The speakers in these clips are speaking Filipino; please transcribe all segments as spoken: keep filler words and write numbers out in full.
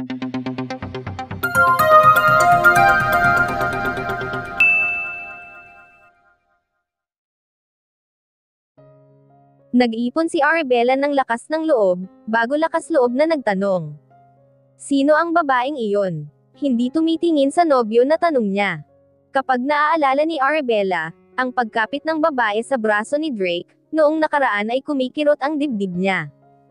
Nag-ipon si Arabella ng lakas ng loob, bago lakas loob na nagtanong. Sino ang babaeng iyon? Hindi tumitingin sa nobyo na tanong niya. Kapag naaalala ni Arabella, ang pagkapit ng babae sa braso ni Drake, noong nakaraan ay kumikirot ang dibdib niya.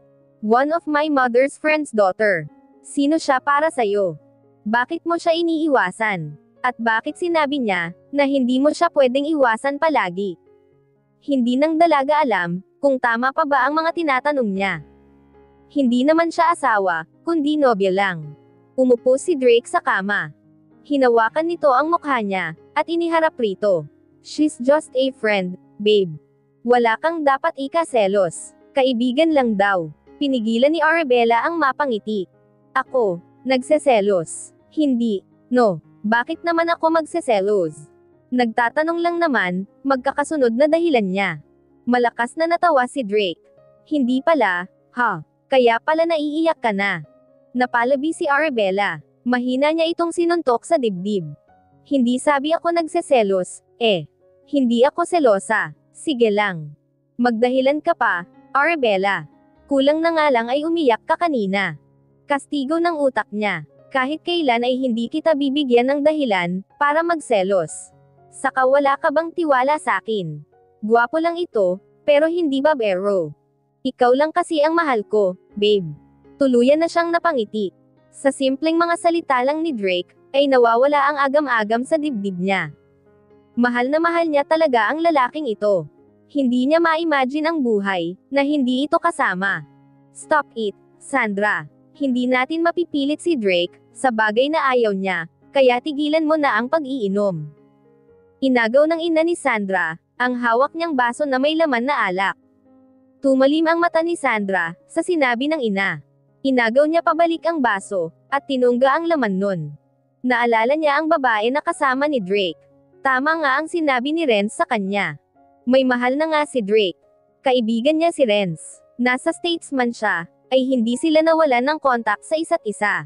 One of my mother's friend's daughter. Sino siya para sa'yo? Bakit mo siya iniiwasan? At bakit sinabi niya, na hindi mo siya pwedeng iwasan palagi? Hindi ng dalaga alam, kung tama pa ba ang mga tinatanong niya. Hindi naman siya asawa, kundi nobya lang. Umupo si Drake sa kama. Hinawakan nito ang mukha niya, at iniharap rito. She's just a friend, babe. Wala kang dapat ikaselos. Kaibigan lang daw. Pinigilan ni Arabella ang mapangiti. Ako, nagseselos. Hindi, no. Bakit naman ako magseselos? Nagtatanong lang naman, magkakasunod na dahilan niya. Malakas na natawa si Drake. Hindi pala, ha? Kaya pala naiiyak ka na. Napalabi si Arabella. Mahina niya itong sinuntok sa dibdib. Hindi sabi ako nagseselos, eh. Hindi ako selosa. Sige lang. Magdahilan ka pa, Arabella. Kulang na nga lang ay umiyak ka kanina. Kastigo ng utak niya. Kahit kailan ay hindi kita bibigyan ng dahilan, para magselos. Saka wala ka bang tiwala sa akin? Gwapo lang ito, pero hindi babero. Ikaw lang kasi ang mahal ko, babe. Tuluyan na siyang napangiti. Sa simpleng mga salita lang ni Drake, ay nawawala ang agam-agam sa dibdib niya. Mahal na mahal niya talaga ang lalaking ito. Hindi niya ma-imagine ang buhay, na hindi ito kasama. Stop it, Sandra. Hindi natin mapipilit si Drake, sa bagay na ayaw niya, kaya tigilan mo na ang pag-iinom. Inagaw ng ina ni Sandra, ang hawak niyang baso na may laman na alak. Tumalim ang mata ni Sandra, sa sinabi ng ina. Inagaw niya pabalik ang baso, at tinungga ang laman nun. Naalala niya ang babae na kasama ni Drake. Tama nga ang sinabi ni Renz sa kanya. May mahal na nga si Drake. Kaibigan niya si Renz. Nasa Statesman siya, ay hindi sila nawalan ng kontak sa isa't isa.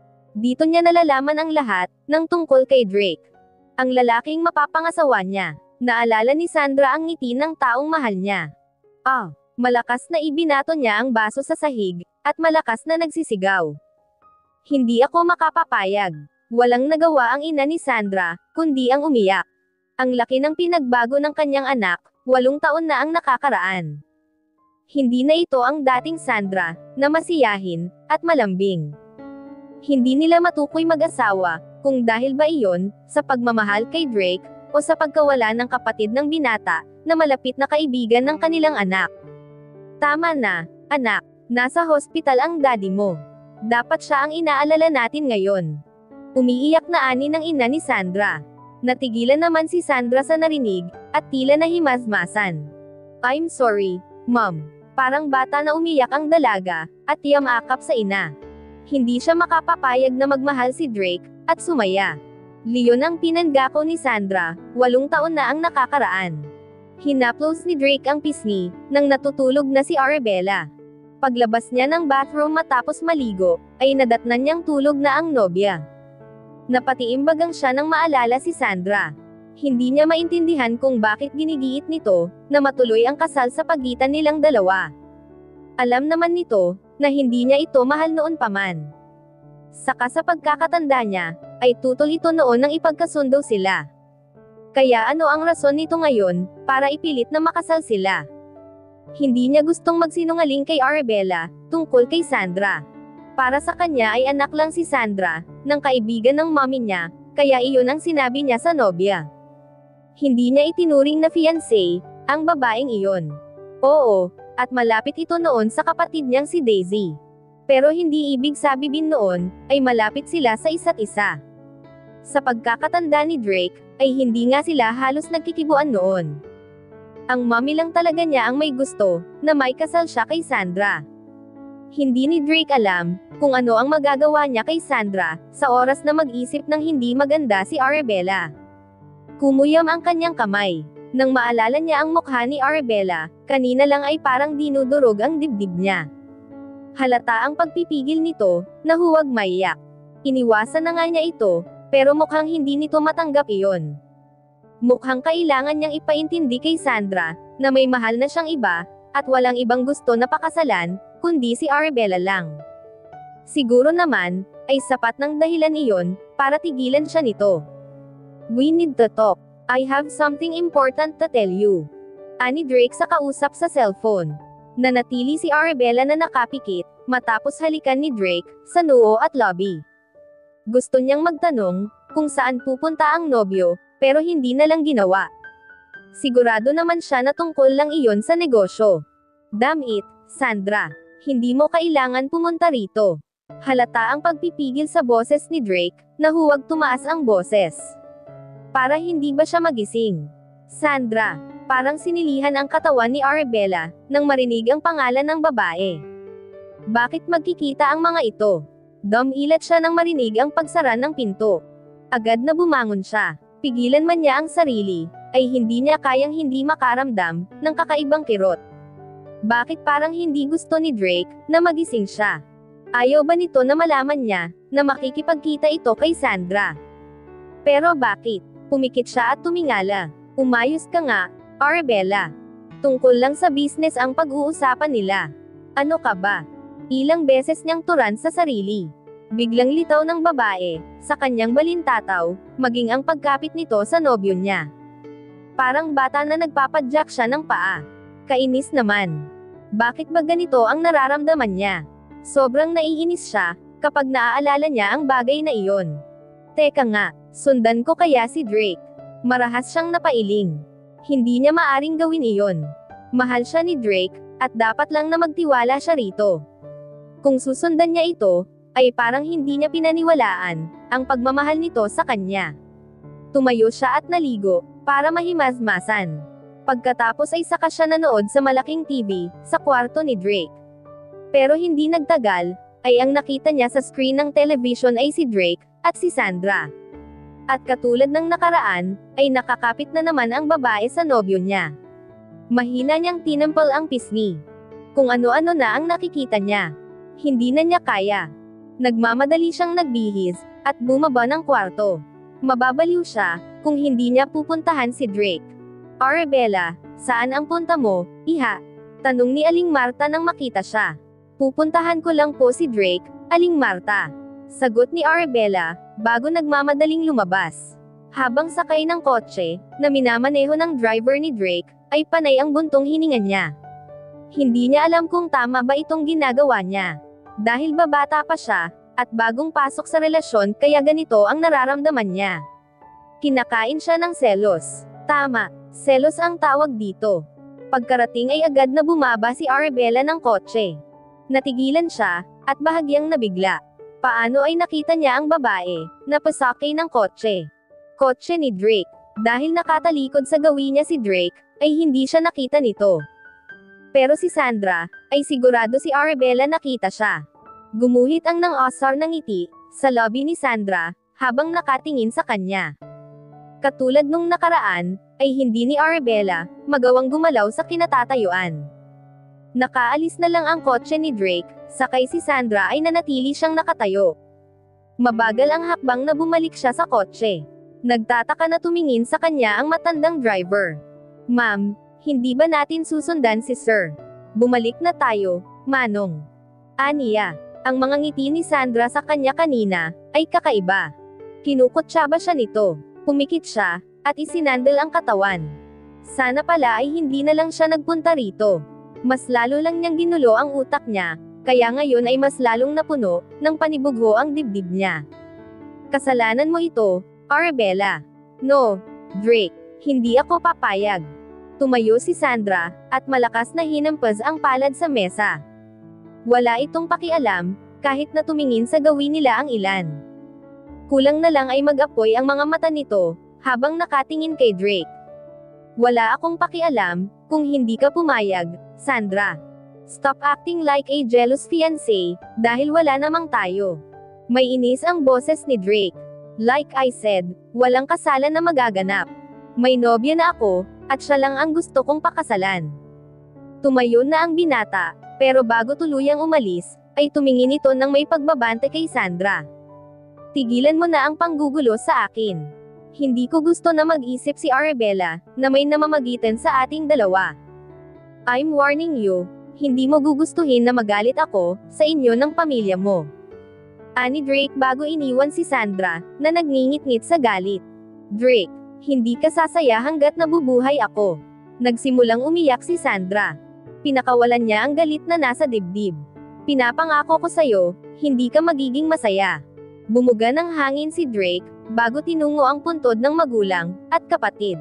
Dito niya nalalaman ang lahat, ng tungkol kay Drake. Ang lalaking mapapangasawa niya. Naalala ni Sandra ang ngiti ng taong mahal niya. Ah, malakas na ibinato niya ang baso sa sahig, at malakas na nagsisigaw. Hindi ako makapapayag. Walang nagawa ang ina ni Sandra, kundi ang umiyak. Ang laki ng pinagbago ng kanyang anak, walong taon na ang nakakaraan. Hindi na ito ang dating Sandra, na masiyahin, at malambing. Hindi nila matukoy mag-asawa, kung dahil ba iyon, sa pagmamahal kay Drake, o sa pagkawala ng kapatid ng binata, na malapit na kaibigan ng kanilang anak. Tama na, anak, nasa hospital ang daddy mo. Dapat siya ang inaalala natin ngayon. Umiiyak na ani ng ina ni Sandra. Natigilan naman si Sandra sa narinig, at tila nahimasmasan. I'm sorry, mom. Parang bata na umiyak ang dalaga, at yamakap sa ina. Hindi siya makapapayag na magmahal si Drake, at sumaya. Leon ang pinanggako ni Sandra, walong taon na ang nakakaraan. Hinaplos ni Drake ang pisngi, nang natutulog na si Arabella. Paglabas niya ng bathroom matapos maligo, ay nadatnan niyang tulog na ang nobya. Napatiimbagang siya nang maalala si Sandra. Hindi niya maintindihan kung bakit ginigiit nito, na matuloy ang kasal sa pagitan nilang dalawa. Alam naman nito, na hindi niya ito mahal noon pa man. Saka sa pagkakatanda niya, ay tutol ito noon nang ipagkasundo sila. Kaya ano ang rason nito ngayon, para ipilit na makasal sila? Hindi niya gustong magsinungaling kay Arabella, tungkol kay Sandra. Para sa kanya ay anak lang si Sandra, ng kaibigan ng mommy niya, kaya iyon ang sinabi niya sa nobya. Hindi niya itinuring na fiancé, ang babaeng iyon. Oo, at malapit ito noon sa kapatid niyang si Daisy. Pero hindi ibig sabihin noon, ay malapit sila sa isa't isa. Sa pagkakatanda ni Drake, ay hindi nga sila halos nagkikibuan noon. Ang mommy lang talaga niya ang may gusto, na may kasal siya kay Sandra. Hindi ni Drake alam, kung ano ang magagawa niya kay Sandra, sa oras na mag-isip ng hindi maganda si Arabella. Kumuyam ang kanyang kamay. Nang maalala niya ang mukha ni Arabella, kanina lang ay parang dinudurog ang dibdib niya. Halata ang pagpipigil nito, na huwag maiyak. Iniwasan na nga niya ito, pero mukhang hindi nito matanggap iyon. Mukhang kailangan niyang ipaintindi kay Sandra, na may mahal na siyang iba, at walang ibang gusto na pakasalan, kundi si Arabella lang. Siguro naman, ay sapat ng dahilan iyon, para tigilan siya nito. We need to talk. I have something important to tell you. Ani Drake sa kausap sa cellphone. Nanatili si Arabella na nakapikit, matapos halikan ni Drake, sa noo at lobby. Gusto niyang magtanong, kung saan pupunta ang nobyo, pero hindi na lang ginawa. Sigurado naman siya na tungkol lang iyon sa negosyo. Damn it, Sandra. Hindi mo kailangan pumunta rito. Halata ang pagpipigil sa boses ni Drake, na huwag tumaas ang boses. Para hindi ba siya magising? Sandra. Parang sinilihan ang katawan ni Arabella, nang marinig ang pangalan ng babae. Bakit magkikita ang mga ito? Dumilat siya nang marinig ang pagsara ng pinto. Agad na bumangon siya. Pigilan man niya ang sarili, ay hindi niya kayang hindi makaramdam, ng kakaibang kirot. Bakit parang hindi gusto ni Drake, na magising siya? Ayaw ba nito na malaman niya, na makikipagkita ito kay Sandra? Pero bakit? Pumikit siya at tumingala. Umayos ka nga, Arabella. Tungkol lang sa business ang pag-uusapan nila. Ano ka ba? Ilang beses niyang turan sa sarili. Biglang litaw ng babae, sa kanyang balintataw, maging ang pagkapit nito sa nobyo niya. Parang bata na nagpapadyak siya ng paa. Kainis naman. Bakit ba ganito ang nararamdaman niya? Sobrang naiinis siya, kapag naaalala niya ang bagay na iyon. Teka nga, sundan ko kaya si Drake. Marahas siyang napailing. Hindi niya maaring gawin iyon. Mahal siya ni Drake, at dapat lang na magtiwala siya rito. Kung susundan niya ito, ay parang hindi niya pinaniwalaan, ang pagmamahal nito sa kanya. Tumayo siya at naligo, para mahimasmasan. Pagkatapos ay saka siya nanood sa malaking T V, sa kwarto ni Drake. Pero hindi nagtagal, ay ang nakita niya sa screen ng television ay si Drake, at si Sandra. At katulad ng nakaraan, ay nakakapit na naman ang babae sa nobyo niya. Mahina niyang tinampal ang pisngi. Kung ano-ano na ang nakikita niya. Hindi na niya kaya. Nagmamadali siyang nagbihis, at bumaba ng kwarto. Mababaliw siya, kung hindi niya pupuntahan si Drake. Arabella, saan ang punta mo, iha? Tanong ni Aling Marta nang makita siya. Pupuntahan ko lang po si Drake, Aling Marta. Sagot ni Arabella, bago nagmamadaling lumabas. Habang sakay ng kotse, na minamaneho ng driver ni Drake, ay panay ang buntong hininga niya. Hindi niya alam kung tama ba itong ginagawa niya. Dahil babata pa siya, at bagong pasok sa relasyon kaya ganito ang nararamdaman niya. Kinakain siya ng selos. Tama, selos ang tawag dito. Pagkarating ay agad na bumaba si Arabella ng kotse. Natigilan siya, at bahagyang nabigla. Paano ay nakita niya ang babae, na pasakay ng kotse? Kotse ni Drake. Dahil nakatalikod sa gawin niya si Drake, ay hindi siya nakita nito. Pero si Sandra, ay sigurado si Arabella nakita siya. Gumuhit ang nang-asar ng ngiti, sa lobby ni Sandra, habang nakatingin sa kanya. Katulad nung nakaraan, ay hindi ni Arabella, magawang gumalaw sa kinatatayuan. Nakaalis na lang ang kotse ni Drake, sakay si Sandra ay nanatili siyang nakatayo. Mabagal ang hakbang na bumalik siya sa kotse. Nagtataka na tumingin sa kanya ang matandang driver. Ma'am, hindi ba natin susundan si Sir? Bumalik na tayo, Manong. Aniya, ang mga ngiti ni Sandra sa kanya kanina, ay kakaiba. Kinukutsaba siya nito. Pumikit siya, at isinandal ang katawan. Sana pala ay hindi na lang siya nagpunta rito. Mas lalo lang niyang ginulo ang utak niya, kaya ngayon ay mas lalong napuno, ng panibugho ang dibdib niya. Kasalanan mo ito, Arabella. No, Drake, hindi ako papayag. Tumayo si Sandra, at malakas na hinampas ang palad sa mesa. Wala itong pakialam, kahit na tumingin sa gawin nila ang ilan. Kulang na lang ay mag-apoy ang mga mata nito, habang nakatingin kay Drake. Wala akong pakialam, kung hindi ka pumayag, Sandra. Stop acting like a jealous fiancé, dahil wala namang tayo. May inis ang boses ni Drake. Like I said, walang kasalan na magaganap. May nobya na ako, at siya lang ang gusto kong pakasalan. Tumayo na ang binata, pero bago tuluyang umalis, ay tumingin ito ng may pagbabante kay Sandra. Tigilan mo na ang panggugulo sa akin. Hindi ko gusto na mag-isip si Arabella, na may namamagitan sa ating dalawa. I'm warning you, hindi mo gugustuhin na magalit ako, sa inyo ng pamilya mo. Ani Drake bago iniwan si Sandra, na nagngingit-ngit sa galit. Drake, hindi ka sasaya hanggat nabubuhay ako. Nagsimulang umiyak si Sandra. Pinakawalan niya ang galit na nasa dibdib. Pinapangako ko sa'yo, hindi ka magiging masaya. Bumuga ng hangin si Drake, bago tinungo ang puntod ng magulang, at kapatid.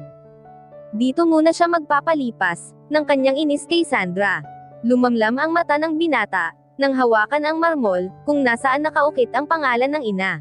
Dito muna siya magpapalipas, ng kanyang inis kay Sandra. Lumamlam ang mata ng binata, nang hawakan ang marmol, kung nasaan nakaukit ang pangalan ng ina.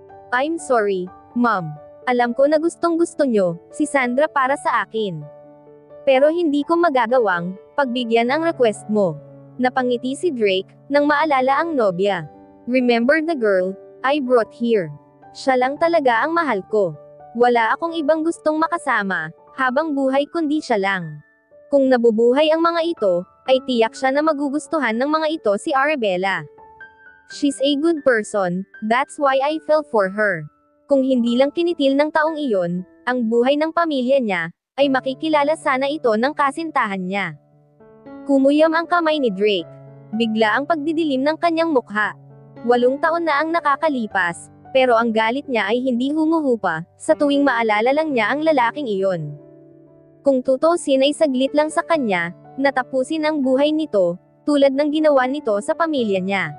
I'm sorry, Mom. Alam ko na gustong gusto nyo, si Sandra para sa akin. Pero hindi ko magagawang, pagbigyan ang request mo. Napangiti si Drake, nang maalala ang nobya. Remember the girl I brought here. Siya lang talaga ang mahal ko. Wala akong ibang gustong makasama, habang buhay kundi siya lang. Kung nabubuhay ang mga ito, ay tiyak siya na magugustuhan ng mga ito si Arabella. She's a good person, that's why I fell for her. Kung hindi lang kinitil ng taong iyon, ang buhay ng pamilya niya, ay makikilala sana ito ng kasintahan niya. Kumuyam ang kamay ni Drake. Bigla ang pagdidilim ng kanyang mukha. Walong taon na ang nakakalipas, pero ang galit niya ay hindi humuhupa, sa tuwing maalala lang niya ang lalaking iyon. Kung tutusin ay saglit lang sa kanya, natapusin ang buhay nito, tulad ng ginawa nito sa pamilya niya.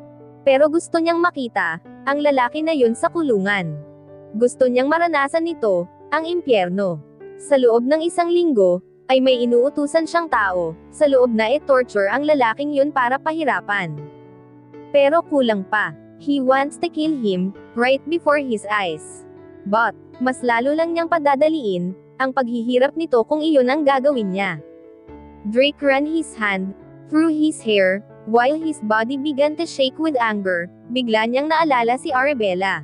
Pero gusto niyang makita, ang lalaki na yun sa kulungan. Gusto niyang maranasan nito, ang impyerno. Sa loob ng isang linggo, ay may inuutusan siyang tao, sa loob na i-torture ang lalaking yun para pahirapan. Pero kulang pa. He wants to kill him, right before his eyes. But, mas lalo lang niyang padadaliin, ang paghihirap nito kung iyon ang gagawin niya. Drake ran his hand through his hair, while his body began to shake with anger. Bigla niyang naalala si Arabella.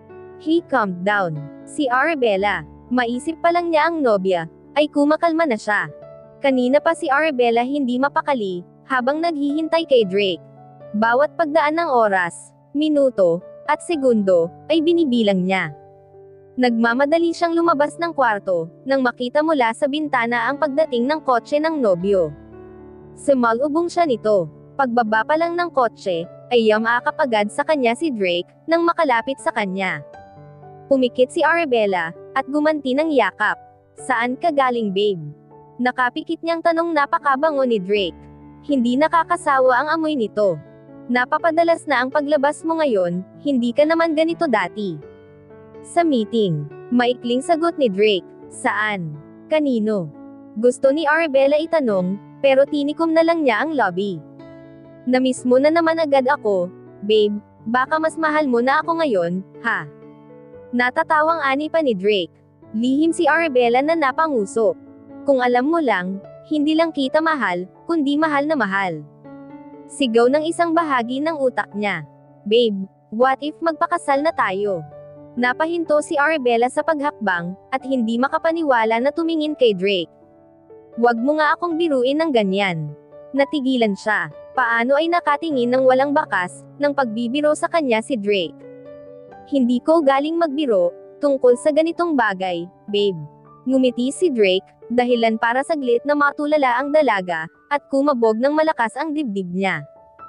He calmed down. Si Arabella. Maisip pa lang niya ang nobya, ay kumakalma na siya. Kanina pa si Arabella hindi mapakali, habang naghihintay kay Drake. Bawat pagdaan ng oras, minuto, at segundo, ay binibilang niya. Nagmamadali siyang lumabas ng kwarto, nang makita mula sa bintana ang pagdating ng kotse ng nobyo. Sumalubong siya nito. Pagbaba pa lang ng kotse, ay yamakap agad sa kanya si Drake, nang makalapit sa kanya. Pumikit si Arabella, at gumanti ng yakap. Saan ka galing, babe? Nakapikit niyang tanong napakabango ni Drake. Hindi nakakasawa ang amoy nito. Napapadalas na ang paglabas mo ngayon, hindi ka naman ganito dati. Sa meeting. Maikling sagot ni Drake. Saan? Kanino? Gusto ni Arabella itanong, pero tinikom na lang niya ang lobby. Namiss mo na naman agad ako, babe, baka mas mahal mo na ako ngayon, ha? Natatawang ani pa ni Drake. Lihim si Arabella na napanguso. Kung alam mo lang, hindi lang kita mahal, kundi mahal na mahal. Sigaw ng isang bahagi ng utak niya. Babe, what if magpakasal na tayo? Napahinto si Arabella sa paghakbang, at hindi makapaniwala na tumingin kay Drake. Wag mo nga akong biruin ng ganyan. Natigilan siya. Paano ay nakatingin ng walang bakas, ng pagbibiro sa kanya si Drake. Hindi ko galing magbiro, tungkol sa ganitong bagay, babe. Ngumiti si Drake, dahilan para saglit na matulala ang dalaga, at kumabog ng malakas ang dibdib niya.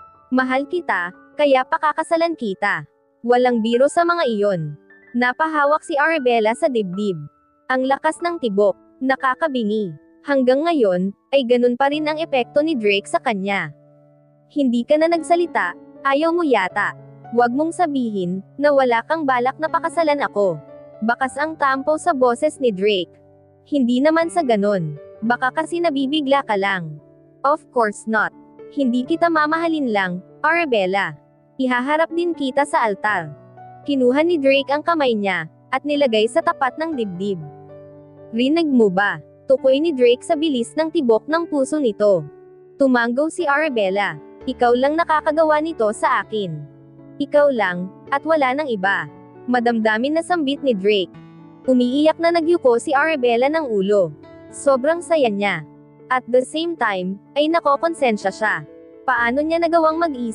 Mahal kita, kaya pakakasalan kita. Walang biro sa mga iyon. Napahawak si Arabella sa dibdib. Ang lakas ng tibok, nakakabingi. Hanggang ngayon, ay ganun pa rin ang epekto ni Drake sa kanya. Hindi ka na nagsalita, ayaw mo yata. Huwag mong sabihin, na wala kang balak na pakasalan ako. Bakas ang tampo sa boses ni Drake. Hindi naman sa ganun. Baka kasi nabibigla ka lang. Of course not. Hindi kita mamahalin lang, Arabella. Ihaharap din kita sa altar. Kinuha ni Drake ang kamay niya, at nilagay sa tapat ng dibdib. Rinig mo ba? Tukoy ni Drake sa bilis ng tibok ng puso nito. Tumanggaw si Arabella. Ikaw lang nakakagawa nito sa akin. Ikaw lang, at wala nang iba. Madamdamin na sambit ni Drake. Umiiyak na nagyuko si Arabella ng ulo. Sobrang saya niya. At the same time, ay nakokonsensya siya. Paano niya nagawang mag-isip,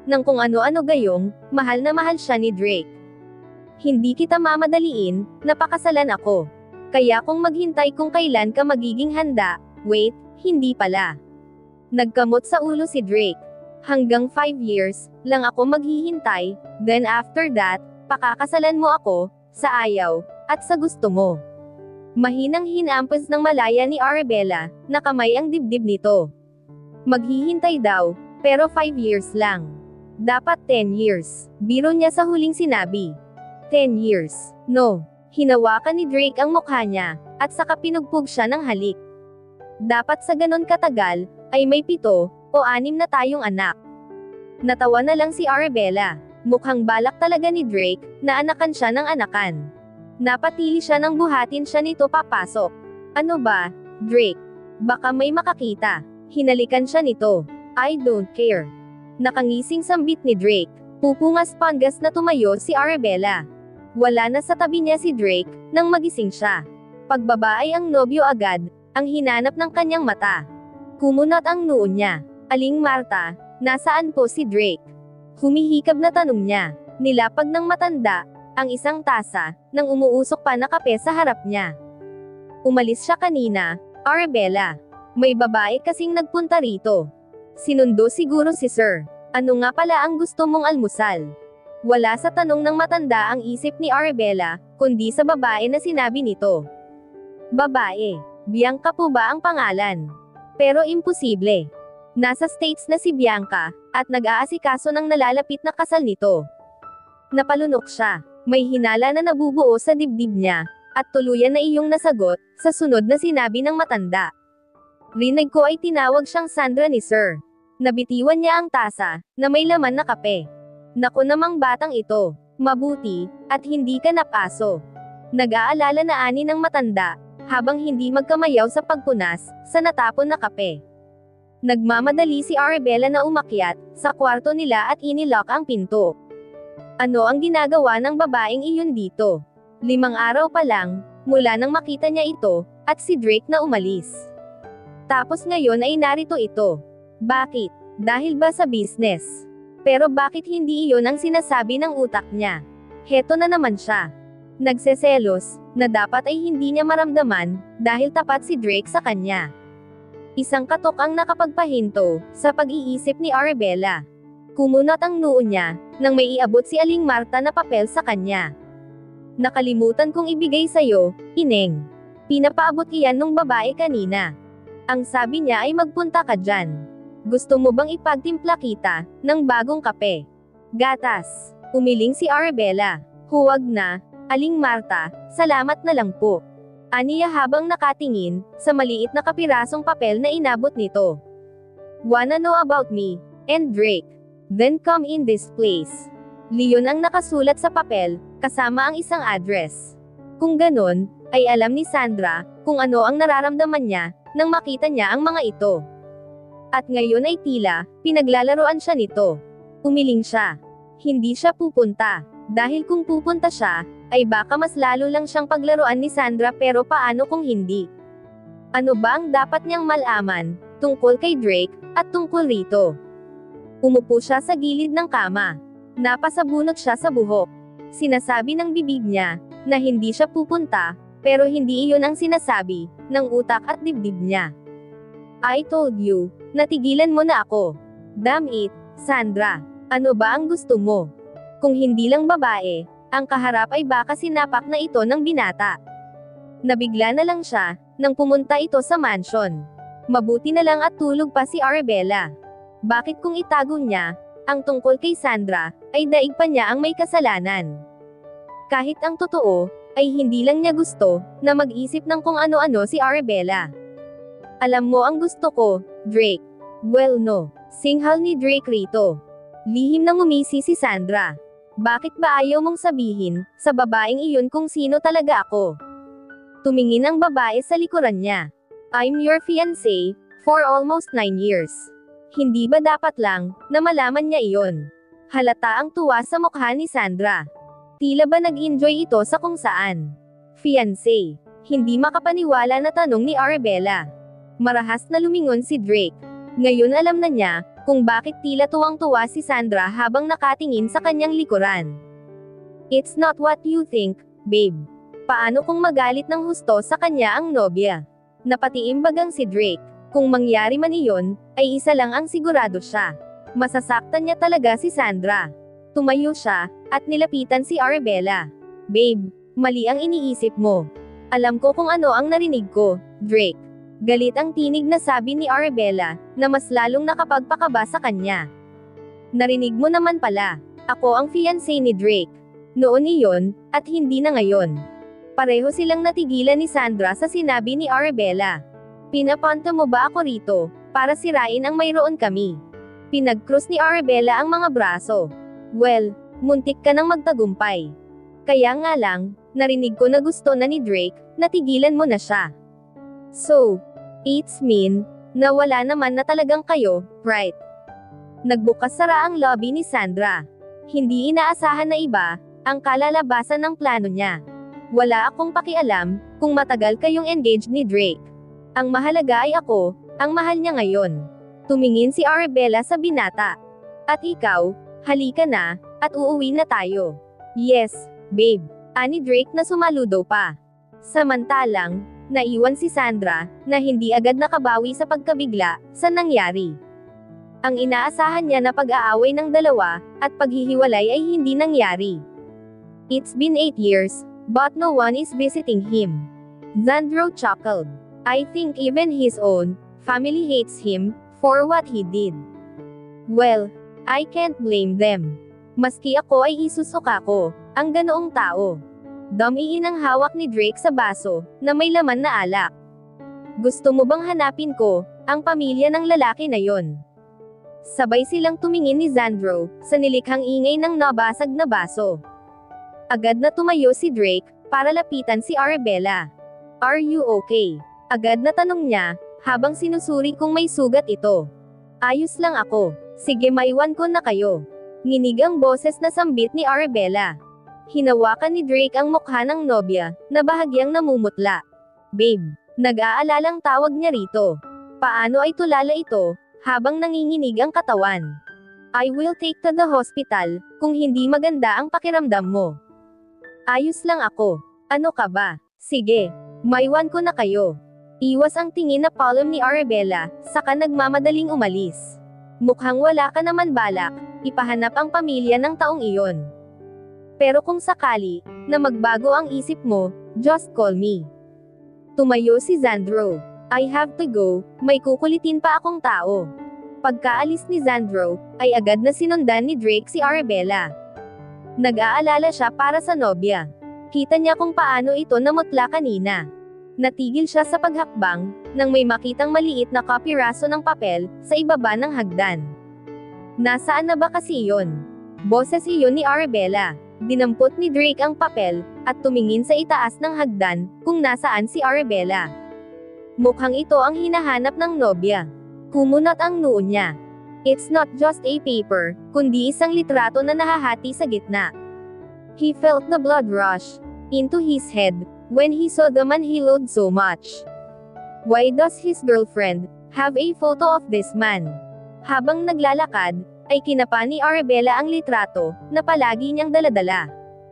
ng kung ano-ano gayong, mahal na mahal siya ni Drake. Hindi kita mamadaliin, napakasalan ako. Kaya kung maghintay kung kailan ka magiging handa, wait, hindi pala. Nagkamot sa ulo si Drake. Hanggang five years, lang ako maghihintay, then after that, pakakasalan mo ako, sa ayaw, at sa gusto mo. Mahinang hinampas ng malaya ni Arabella, na kamay ang dibdib nito. Maghihintay daw, pero five years lang. Dapat ten years, biro niya sa huling sinabi. ten years, no. Hinawakan ni Drake ang mukha niya, at saka pinugpog siya ng halik. Dapat sa ganon katagal, ay may pito, o anim na tayong anak. Natawa na lang si Arabella. Mukhang balak talaga ni Drake, na anakan siya ng anakan. Napatili siya nang buhatin siya nito papasok. Ano ba, Drake? Baka may makakita. Hinalikan siya nito. I don't care. Nakangising sambit ni Drake. Pupungas panggas na tumayo si Arabella. Wala na sa tabi niya si Drake, nang magising siya. Pagbabaay ang nobyo agad, ang hinanap ng kanyang mata. Kumunat ang noo niya. Aling Marta, nasaan po si Drake? Humihikab na tanong niya. Nilapag ng matanda, ang isang tasa, nang umuusok pa na kape sa harap niya. Umalis siya kanina, Arabella. May babae kasing nagpunta rito. Sinundo siguro si Sir. Ano nga pala ang gusto mong almusal? Wala sa tanong ng matanda ang isip ni Arabella, kundi sa babae na sinabi nito. Babae, Bianca po ba ang pangalan? Pero imposible. Nasa States na si Bianca, at nag-aasikaso ng nalalapit na kasal nito. Napalunok siya. May hinala na nabubuo sa dibdib niya, at tuluyan na iyong nasagot, sa sunod na sinabi ng matanda. Rinig ko ay tinawag siyang Sandra ni Sir. Nabitiwan niya ang tasa, na may laman na kape. Naku namang batang ito, mabuti, at hindi ka napaso. Nag-aalala na ani ng matanda, habang hindi magkamayaw sa pagpunas, sa natapon na kape. Nagmamadali si Arabella na umakyat, sa kwarto nila at inilock ang pinto. Ano ang ginagawa ng babaeng iyon dito? Limang araw pa lang, mula nang makita niya ito, at si Drake na umalis. Tapos ngayon ay narito ito. Bakit? Dahil ba sa business? Pero bakit hindi iyon ang sinasabi ng utak niya? Heto na naman siya. Nagseselos, na dapat ay hindi niya maramdaman, dahil tapat si Drake sa kanya. Isang katok ang nakapagpahinto, sa pag-iisip ni Arabella. Kumunat ang noo niya, nang may iabot si Aling Marta na papel sa kanya. Nakalimutan kong ibigay sa'yo, Ineng. Pinapaabot iyan nung babae kanina. Ang sabi niya ay magpunta ka dyan. Gusto mo bang ipagtimpla kita, ng bagong kape? Gatas. Umiling si Arabella. Huwag na, Aling Marta, salamat na lang po. Aniya habang nakatingin, sa maliit na kapirasong papel na inabot nito. Wanna know about me, and Drake? Then come in this place. Leon ang nakasulat sa papel, kasama ang isang address. Kung ganon, ay alam ni Sandra, kung ano ang nararamdaman niya, nang makita niya ang mga ito. At ngayon ay tila, pinaglalaroan siya nito. Umiling siya. Hindi siya pupunta. Dahil kung pupunta siya, ay baka mas lalo lang siyang paglaruan ni Sandra pero paano kung hindi? Ano ba ang dapat niyang malaman, tungkol kay Drake, at tungkol rito? Umupo siya sa gilid ng kama. Napasabunot siya sa buhok. Sinasabi ng bibig niya, na hindi siya pupunta, pero hindi iyon ang sinasabi, ng utak at dibdib niya. I told you, natigilan mo na ako. Damn it, Sandra. Ano ba ang gusto mo? Kung hindi lang babae, ang kaharap ay baka sinapak na ito ng binata. Nabigla na lang siya, nang pumunta ito sa mansion. Mabuti na lang at tulog pa si Arabella. Bakit kung itago niya, ang tungkol kay Sandra, ay daig pa niya ang may kasalanan? Kahit ang totoo, ay hindi lang niya gusto, na mag-isip ng kung ano-ano si Arabella. Alam mo ang gusto ko, Drake. Well no, singhal ni Drake rito. Lihim na ngumisi si Sandra. Bakit ba ayaw mong sabihin, sa babaeng iyon kung sino talaga ako? Tumingin ang babae sa likuran niya. I'm your fiancé, for almost nine years. Hindi ba dapat lang, na malaman niya iyon? Halata ang tuwa sa mukha ni Sandra. Tila ba nag-enjoy ito sa kung saan? Fiancé. Hindi makapaniwala na tanong ni Arabella. Marahas na lumingon si Drake. Ngayon alam na niya, kung bakit tila tuwang-tuwa si Sandra habang nakatingin sa kanyang likuran. It's not what you think, babe. Paano kung magalit ng husto sa kanya ang nobya? Napatiimbagang si Drake. Kung mangyari man iyon, ay isa lang ang sigurado siya. Masasaktan niya talaga si Sandra. Tumayo siya, at nilapitan si Arabella. Babe, mali ang iniisip mo. Alam ko kung ano ang narinig ko, Drake. Galit ang tinig na sabi ni Arabella, na mas lalong nakapagpakaba sa kanya. Narinig mo naman pala, ako ang fiancé ni Drake. Noon iyon, at hindi na ngayon. Pareho silang natigilan ni Sandra sa sinabi ni Arabella. Pinapunta mo ba ako rito, para sirain ang mayroon kami? Pinag-cross ni Arabella ang mga braso. Well, muntik ka nang magtagumpay. Kaya nga lang, narinig ko na gusto na ni Drake, natigilan mo na siya. So, it's mean, na wala naman na talagang kayo, right? Nagbukas sara ang lobby ni Sandra. Hindi inaasahan na iba, ang kalalabasan ng plano niya. Wala akong pakialam, kung matagal kayong engaged ni Drake. Ang mahalaga ay ako, ang mahal niya ngayon. Tumingin si Arabella sa binata. At ikaw, halika na, at uuwi na tayo. Yes, babe. Ani Drake na sumaludo pa. Samantalang, naiwan si Sandra, na hindi agad nakabawi sa pagkabigla, sa nangyari. Ang inaasahan niya na pag-aaway ng dalawa, at paghihiwalay ay hindi nangyari. It's been eight years, but no one is visiting him. Sandro chuckled. I think even his own family hates him, for what he did. Well, I can't blame them. Maski ako ay isusuka ko, ang ganoong tao. Damiin ang hawak ni Drake sa baso, na may laman na alak. Gusto mo bang hanapin ko, ang pamilya ng lalaki na yon? Sabay silang tumingin ni Sandro, sa nilikhang ingay ng nabasag na baso. Agad na tumayo si Drake, para lapitan si Arabella. Are you okay? Agad na tanong niya, habang sinusuri kung may sugat ito. Ayos lang ako. Sige, maiwan ko na kayo. Nginig ang boses na sambit ni Arabella. Hinawakan ni Drake ang mukha ng nobya, na bahagyang namumutla. Babe, nag-aalalang tawag niya rito. Paano ay tulala ito, habang nanginginig ang katawan? I will take to the hospital, kung hindi maganda ang pakiramdam mo. Ayos lang ako. Ano ka ba? Sige, maiwan ko na kayo. Iwas ang tingin na palm ni Arabella, saka nagmamadaling umalis. Mukhang wala ka naman balak, ipahanap ang pamilya ng taong iyon. Pero kung sakali, na magbago ang isip mo, just call me. Tumayo si Sandro. I have to go, may kukulitin pa akong tao. Pagkaalis ni Sandro, ay agad na sinundan ni Drake si Arabella. Nag-aalala siya para sa nobya. Kita niya kung paano ito namutla kanina. Natigil siya sa paghakbang, nang may makitang maliit na kopiraso ng papel, sa ibaba ng hagdan. Nasaan na ba kasi iyon? Boses iyon ni Arabella. Dinampot ni Drake ang papel, at tumingin sa itaas ng hagdan, kung nasaan si Arabella. Mukhang ito ang hinahanap ng nobya. Kumunat ang noo niya. It's not just a paper, kundi isang litrato na nahahati sa gitna. He felt the blood rush into his head, when he saw the man he loved so much. Why does his girlfriend have a photo of this man? Habang naglalakad, ay kinapa ni Arabella ang litrato, na palagi niyang daladala.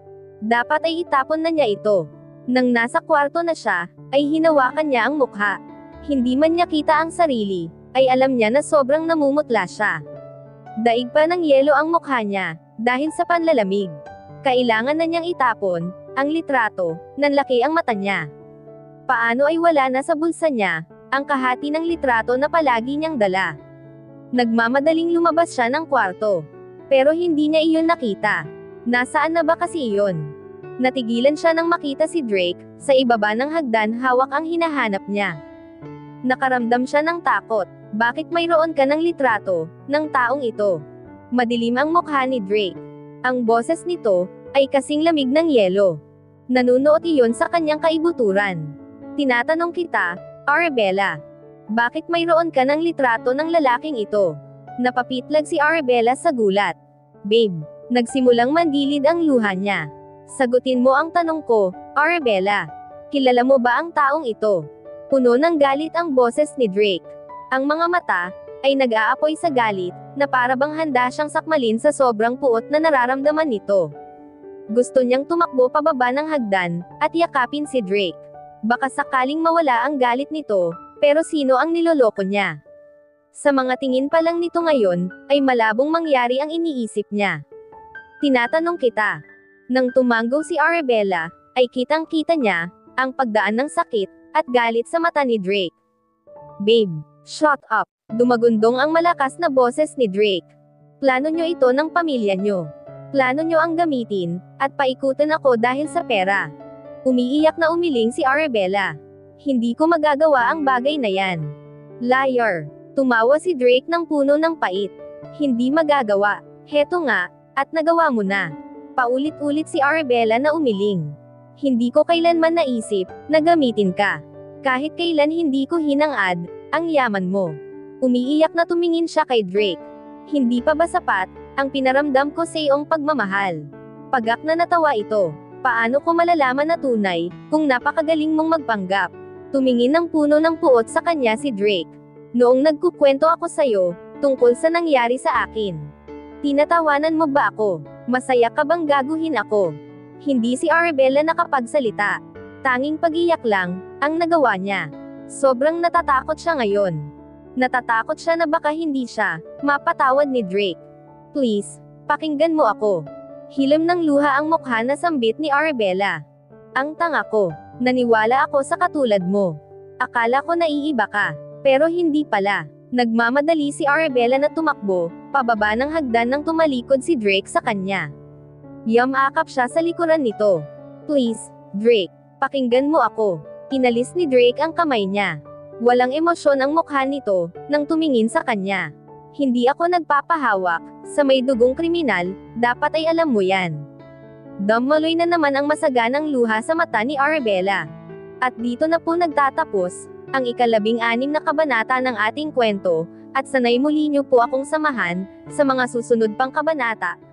Dapat ay itapon na niya ito. Nang nasa kwarto na siya, ay hinawakan niya ang mukha. Hindi man niya kita ang sarili, ay alam niya na sobrang namumutla siya. Daig pa ng yelo ang mukha niya, dahil sa panlalamig. Kailangan na niyang itapon ang litrato, nanlaki ang mata niya. Paano ay wala na sa bulsa niya ang kahati ng litrato na palagi niyang dala? Nagmamadaling lumabas siya ng kwarto. Pero hindi niya iyon nakita. Nasaan na ba kasi iyon? Natigilan siya nang makita si Drake, sa ibaba ng hagdan hawak ang hinahanap niya. Nakaramdam siya ng takot. Bakit mayroon ka ng litrato, ng taong ito? Madilim ang mukha ni Drake. Ang boses nito, ay kasing lamig ng yelo. Nanunuot iyon sa kanyang kaibuturan. Tinatanong kita, Arabella. Bakit mayroon ka ng litrato ng lalaking ito? Napapitlag si Arabella sa gulat. Babe, nagsimulang mandilid ang luha niya. Sagutin mo ang tanong ko, Arabella. Kilala mo ba ang taong ito? Puno ng galit ang boses ni Drake. Ang mga mata, ay nag-aapoy sa galit, na para bang handa siyang sakmalin sa sobrang puot na nararamdaman nito. Gusto niyang tumakbo pababa ng hagdan, at yakapin si Drake. Baka sakaling mawala ang galit nito, pero sino ang niloloko niya? Sa mga tingin pa lang nito ngayon, ay malabong mangyari ang iniisip niya. Tinatanong kita. Nang tumanggo si Arabella, ay kitang-kita niya, ang pagdaan ng sakit, at galit sa mata ni Drake. Babe, shut up. Dumagundong ang malakas na boses ni Drake. Plano nyo ito ng pamilya nyo. Plano nyo ang gamitin, at paikutin ako dahil sa pera. Umiiyak na umiling si Arabella. Hindi ko magagawa ang bagay na yan. Liar. Tumawa si Drake ng puno ng pait. Hindi magagawa. Heto nga, at nagawa mo na. Paulit-ulit si Arabella na umiling. Hindi ko kailanman naisip, na gamitin ka. Kahit kailan hindi ko hinangad, ang yaman mo. Umiiyak na tumingin siya kay Drake. Hindi pa ba sapat, ang pinaramdam ko sa iyong pagmamahal? Pagak na natawa ito. Paano ko malalaman na tunay, kung napakagaling mong magpanggap? Tumingin ng puno ng puot sa kanya si Drake. Noong nagkukwento ako sa'yo, tungkol sa nangyari sa akin. Tinatawanan mo ba ako? Masaya ka bang gaguhin ako? Hindi si Arabella nakapagsalita. Tanging pag-iyak lang, ang nagawa niya. Sobrang natatakot siya ngayon. Natatakot siya na baka hindi siya mapatawad ni Drake. Please, pakinggan mo ako. Hilam ng luha ang mukha na sambit ni Arabella. Ang tanga ko. Naniwala ako sa katulad mo. Akala ko naiiba ka. Pero hindi pala. Nagmamadali si Arabella na tumakbo, pababa ng hagdan nang tumalikod si Drake sa kanya. Yamakap siya sa likuran nito. Please, Drake, pakinggan mo ako. Inalis ni Drake ang kamay niya. Walang emosyon ang mukha nito, nang tumingin sa kanya. Hindi ako nagpapahawak, sa may dugong kriminal, dapat ay alam mo yan. Damaloy na naman ang masaganang luha sa mata ni Arabella. At dito na po nagtatapos, ang ikalabing anim na kabanata ng ating kwento, at sanay muli niyo po akong samahan, sa mga susunod pang kabanata,